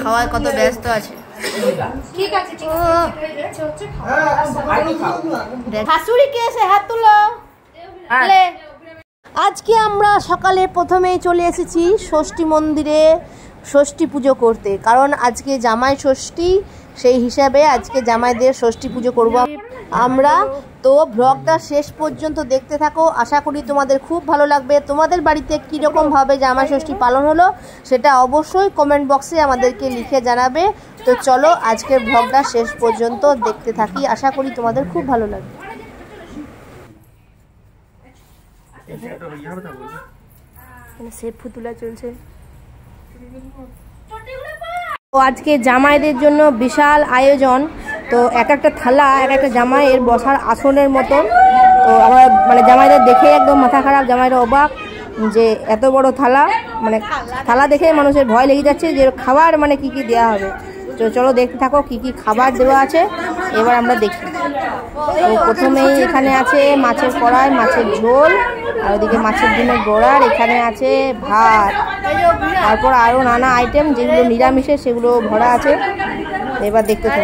খাওয়ায় কত ব্যস্ত আছে। ঠিক আছে শাশুড়িকে এসে হাত তুলো। আজকে আমরা সকালে প্রথমেই চলে এসেছি ষষ্ঠী মন্দিরে ষষ্ঠী পুজো করতে, কারণ আজকে জামাই ষষ্ঠী, সেই হিসাবে আজকে জামাইদের ষষ্ঠী পুজো করব আমরা। তো ব্লগটা শেষ পর্যন্ত দেখতে থাকো, আশা করি তোমাদের খুব ভালো লাগবে। তোমাদের বাড়িতে কীরকমভাবে জামাই ষষ্ঠী পালন হলো সেটা অবশ্যই কমেন্ট বক্সে আমাদেরকে লিখে জানাবে। তো চলো আজকের ব্লগটা শেষ পর্যন্ত দেখতে থাকি, আশা করি তোমাদের খুব ভালো লাগবে। সেফ ফুতুলা চলছে। তো আজকে জামাইদের জন্য বিশাল আয়োজন। তো এক একটা থালা এক একটা জামাইয়ের বসার আসনের মতন। তো আমার মানে জামাইদের দেখে একদম মাথা খারাপ, জামাইরা অবাক যে এত বড় থালা, মানে থালা দেখে মানুষের ভয় লেগে যাচ্ছে যে খাবার মানে কি কি দেওয়া হবে। তো চলো দেখতে থাকো কি কি খাবার দেওয়া আছে, এবার আমরা দেখি। তো প্রথমেই এখানে আছে মাছের কড়াই, মাছের ঝোল, আর ওদিকে মাছের ডিমের বড়া, এখানে আছে ভাত, তারপর আরও নানা আইটেম যেগুলো নিরামিষের সেগুলো ভরা আছে। এবার দেখতে থাকো।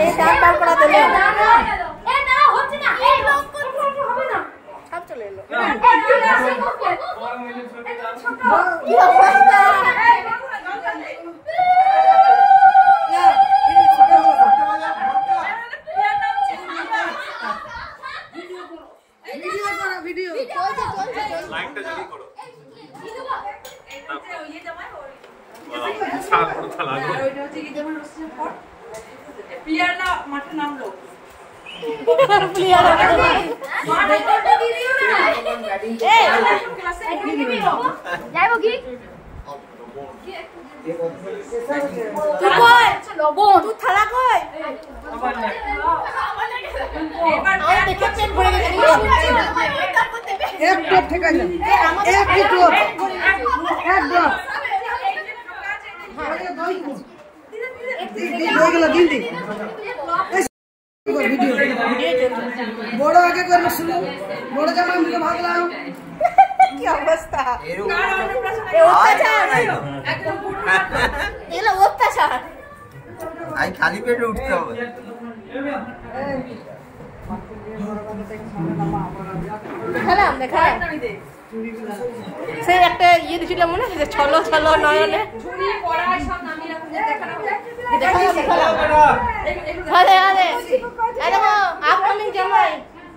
বড় আগে করে শুনো, বড় জামা মুখে ভাগলাম কি অবস্থা, অত্যাচার। আই খালি পেটে উঠতে হবে। দেখালাম সেই একটা ইয়ে দিয়েছিলাম মনে আছে, ছলো ছলো নয়নে। আপকামিং জামাই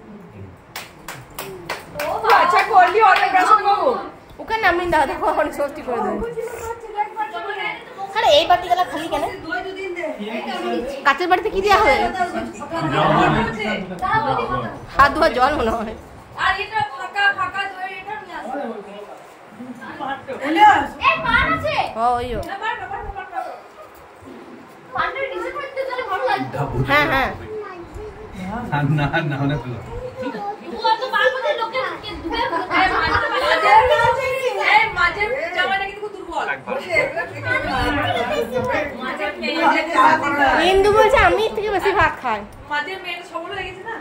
আচ্ছা করলি অন্নপ্রাশন বাবু, ওকে নামিয়ে দাও, দেখো অনেক ষষ্ঠী করে দেবো। আরে এই বাটিগুলো খালি কেন? কাঁচের বাড়িতে কি দেওয়া হয়? হাত ধোয়া জল মনে হয়। আর এটা ফাঁকা ফাঁকা দই, এটা নিয়ে আসো। এই পান আছে? ওইও পানটা ডিসে করতে গেলে ভালো লাগবে। হ্যাঁ হ্যাঁ না না হলে ভালো। ও তো বারবারে লোকে ধুয়ে এই মাঝে জামাটা কিন্তু দুর্বল। হিন্দু বলছে আমি থেকে বেশি ভাত খাই। মাঝে মেয়েটা সবল হয়ে গেছে না।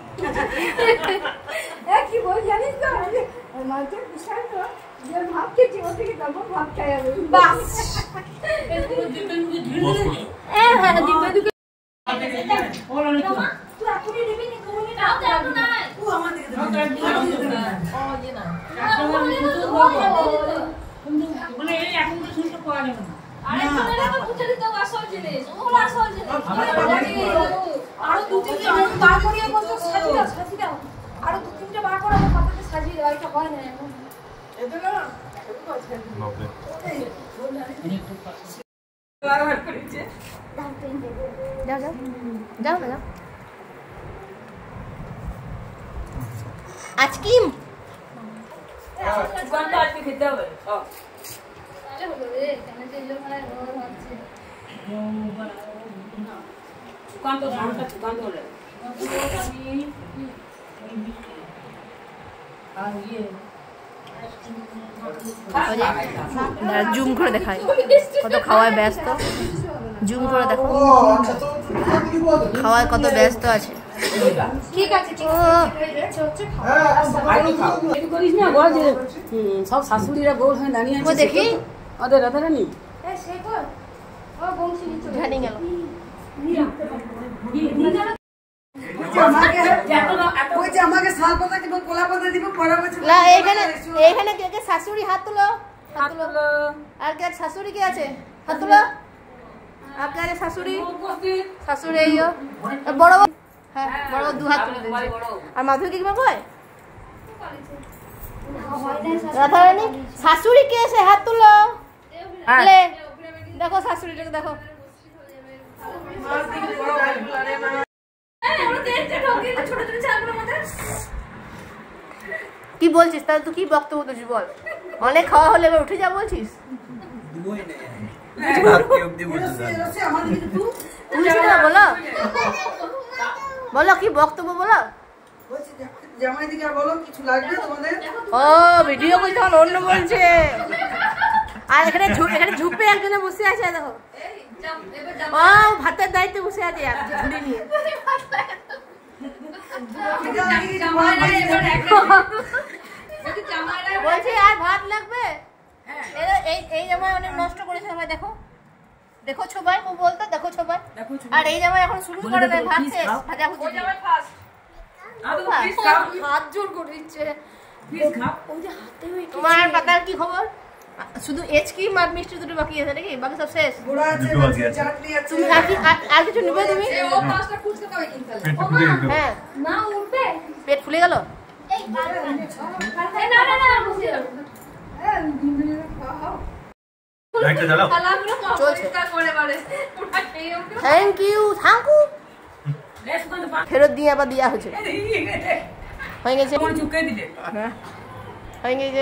কি বল জানিস তো, মাঝে বিশাল তো যে ভাত খেয়েছি ওর থেকে ডবল ভাত খাই আমি। বাস হ্যাঁ দিবে দিবে। ওরা না তুই এখনই দিবি নি, তুমি নাও তো না। ও আমাদের ও যে না মানে এই এখন তো শুনতে পাওয়া যাবে না। আরে তোরা তো বুঝে দিতে আসল জিনিস, ওরা আসল জিনিস। আর দু তিনটা বার করিয়ে বলতো সাজি দাও। আর দু তিনটা বার করে আমার পাপাকে সাজিয়ে দাও, এটা হয় না এখন। এটা না নবে লাগার করেছে। যাও যাও যাও যাও আজকে কোনটা আজকে খেতে হবে? তাহলে হলো রে, কেন যে এলো মানে রোজ হচ্ছে কোনটা ধানটা কোনটা হলো আর ইয়ে জুম করে দেখায় কত খাওয়ায় ব্যস্ত। জুম করে দেখো খাওয়ায় কত ব্যস্ত আছে। ঠিক আছে সব শাশুড়িরা গোল হয়ে দাঁড়িয়ে আছে। দেখি ওদের রাধারানী ঝাড়ি গেল আমাকে শাল পাতা দিব কলা পাতা দিব না এইখানে কে কে শাশুড়ি হাত তুলো আর কে শাশুড়ি কে আছে হাত তুলো আর কে আছে শাশুড়ি শাশুড়ি এইও বড় হ্যাঁ বড় দু হাত তুলে দিয়েছে আর মাধুরী কি কয় রাধারানী শাশুড়ি কে আছে হাত তুলো লে দেখো শাশুড়িটাকে দেখো কি বলছিস তাহলে তুই কি বক্তব্য তুই বল অনেক খাওয়া হলে এবার উঠে যা বলছিস বলো বলো কি বক্তব্য বলো ও ভিডিও কই তখন অন্য বলছে আর এখানে ঝুপে একজনে বসে আছে দেখো ও ভাতের দায়িত্বে বসে আছে ঝুড়ি নিয়ে বলছি আর ভাত লাগবে এই জামাই অনেক নষ্ট করেছে সবাই দেখো দেখো সবাই ও বলতো দেখো সবাই আর এই জামাই এখন শুরু করে দেয় ভাত শেষ ভাজা ভুজি হাত জোর করে দিচ্ছে তোমার পাতার কি খবর শুধু এজ কি মাছ মিষ্টি দুটো বাকি আছে নাকি বাকি সব শেষ তুমি আর কিছু নেবে তুমি হ্যাঁ পেট ফুলে গেল থ্যাংক ইউ ফেরত দিয়ে আবার দেওয়া হয়েছে হয়ে গেছে হয়ে গেছে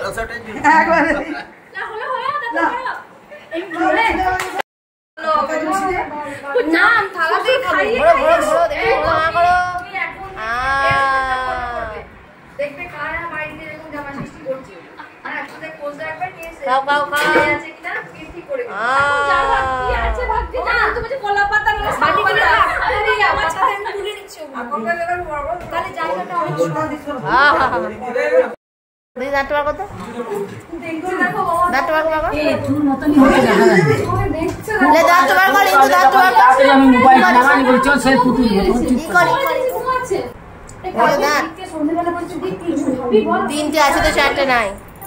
তিনটে আছে তো চারটে নাই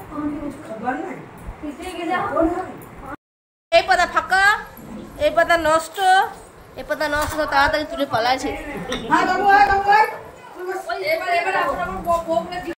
এই পাতা ফাঁকা এই পাতা নষ্ট তাড়াতাড়ি তুলে পালাইছে